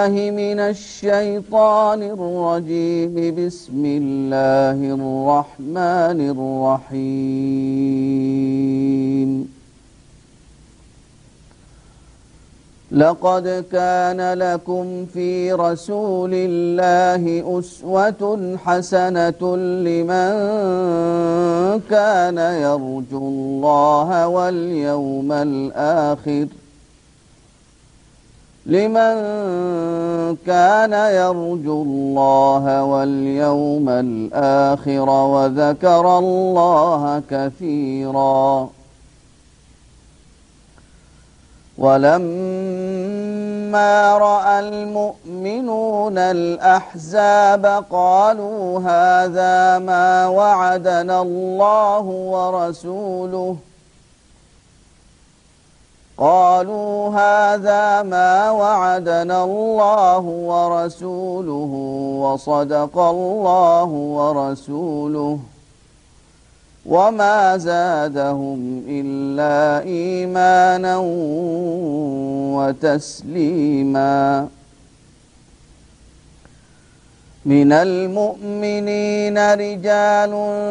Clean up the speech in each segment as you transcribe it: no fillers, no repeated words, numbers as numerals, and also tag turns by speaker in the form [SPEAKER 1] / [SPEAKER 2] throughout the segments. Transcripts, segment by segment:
[SPEAKER 1] بالله من الشيطان الرجيم. بسم الله الرحمن الرحيم. لقد كان لكم في رسول الله أسوة حسنة لمن كان يرجو الله واليوم الآخر وذكر الله كثيرا. ولما رأى المؤمنون الأحزاب قالوا هذا ما وعدنا الله ورسوله وصدق الله ورسوله وما زادهم إلا إيمانا وتسليما. من المؤمنين رجال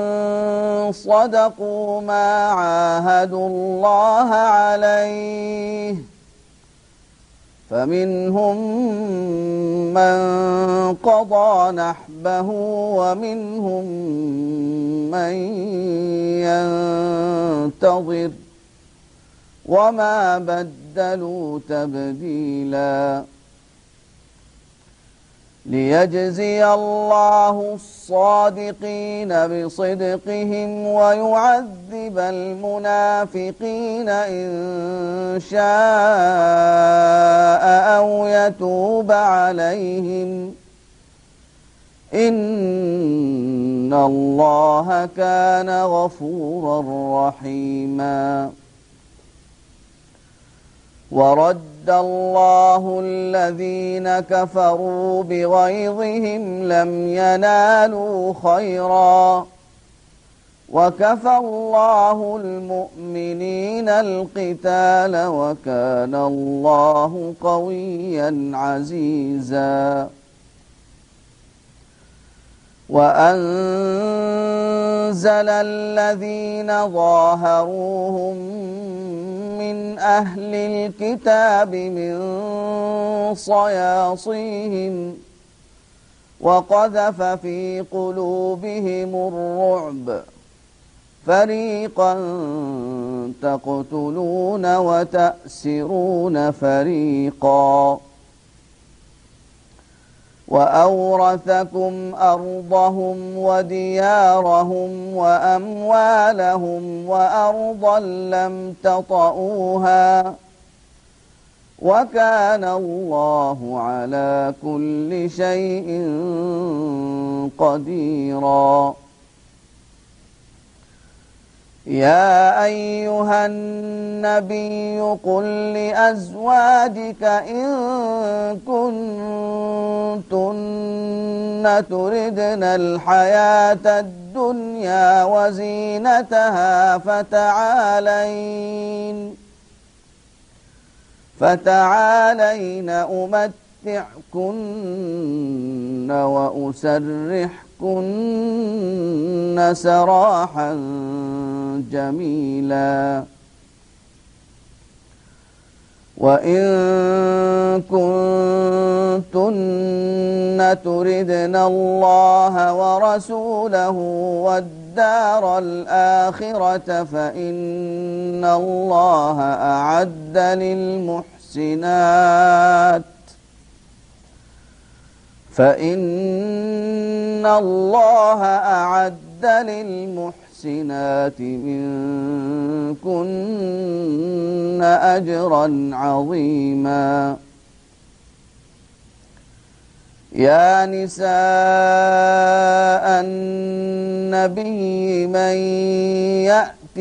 [SPEAKER 1] صدقوا ما عاهدوا الله عليه فمنهم من قضى نحبه ومنهم من ينتظر وما بدلوا تبديلا. ليجزي الله الصادقين بصدقهم ويعذب المنافقين إن شاء أو يتوب عليهم إن الله كان غفورا رحيما. ورد الله الذين كفروا بغيظهم لم ينالوا خيرا وكفى الله المؤمنين القتال وكان الله قويا عزيزا. وأنزل الذين ظاهروهم من أهل الكتاب من صياصيهم وقذف في قلوبهم الرعب فريقا تقتلون وتأسرون فريقا. وأورثكم أرضهم وديارهم وأموالهم وأرضا لم تطئوها وكان الله على كل شيء قديرا. يا أيها النبي قل لأزواجك إن كنتن تردن الحياة الدنيا وزينتها فتعالين أمتعكن وأسرحكن سراحا جميلا. وإن كنتن تردن الله ورسوله والدار الآخرة فإن الله أعد للمحسنات منكن أجرا عظيما. يا نساء النبي من يأت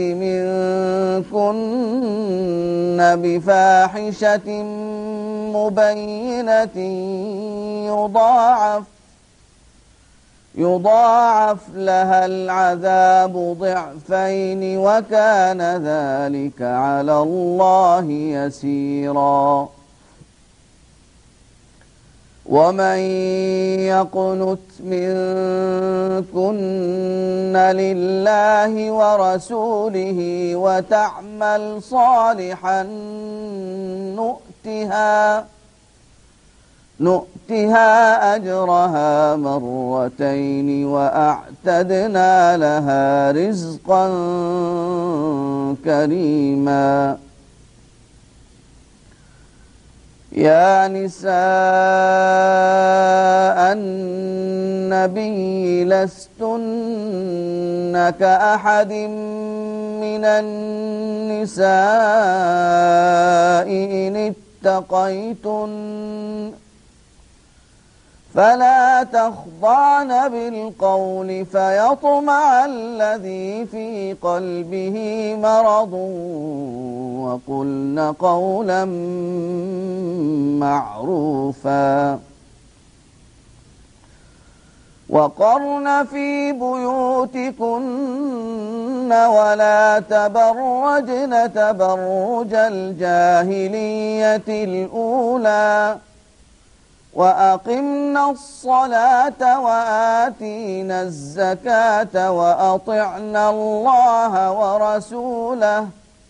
[SPEAKER 1] منكن بفاحشة مبينة يضاعف لها العذاب ضعفين وكان ذلك على الله يسيرا. ومن يقنت منكن لله ورسوله وتعمل صالحا نؤتها أجرها مرتين وأعتدنا لها رزقا كريما. يا نساء النبي لستن كأحد من النساء إن اتقيتن فلا تخضعن بالقول فيطمع الذي في قلبه مرض وقلن قولا معروفا. وقرن في بيوتكن ولا تبرجن تبرج الجاهلية الأولى وأقمنا الصلاة وآتينا الزكاة وأطعنا الله ورسوله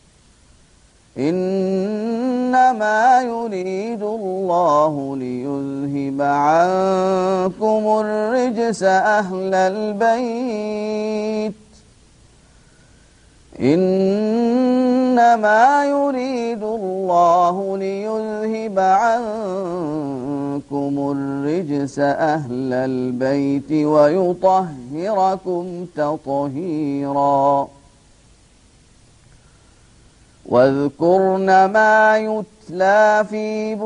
[SPEAKER 1] إنما يريد الله ليذهب عنكم الرجس أهل البيت إنما يريد الله ليذهب عنكم الرجس أهل البيت ويطهركم تطهيرا. واذكرن ما يتلى في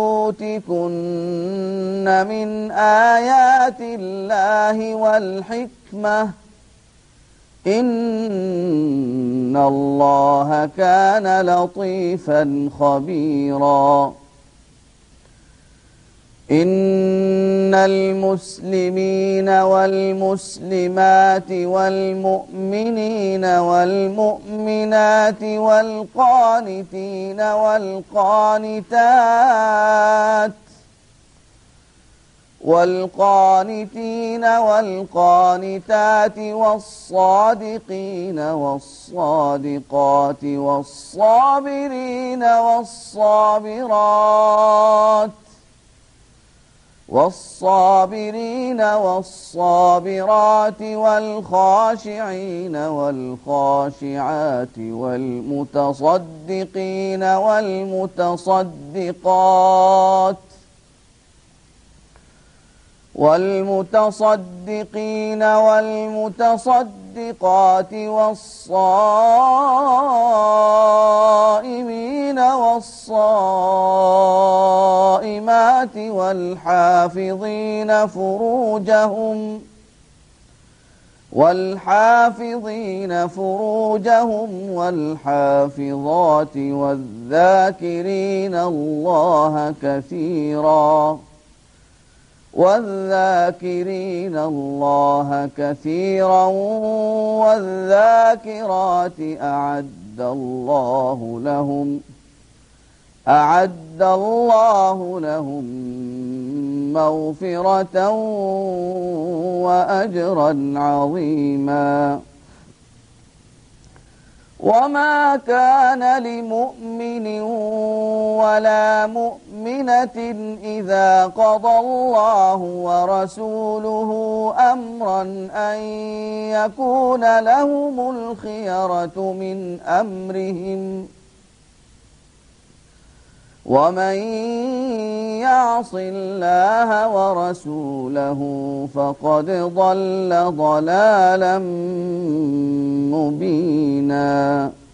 [SPEAKER 1] بيوتكن من آيات الله والحكمة إن الله كان لطيفا خبيرا. إن المسلمين والمسلمات والمؤمنين والمؤمنات والقانتين والقانتات والصادقين والصادقات والصابرين والصابرات والخاشعين والخاشعات والمتصدقين والمتصدقات والصائمين والصائمات والحافظين فروجهم والحافظات والذاكرين الله كثيرا والذاكرات أعد الله لهم مغفرة وأجرا عظيما. وما كان لمؤمن ولا مؤمنة إذا قضى الله ورسوله أمرا أن يكون لهم الخيرة من أمرهم ومن يعص الله ورسوله فقد ضل ضلالا مبينا.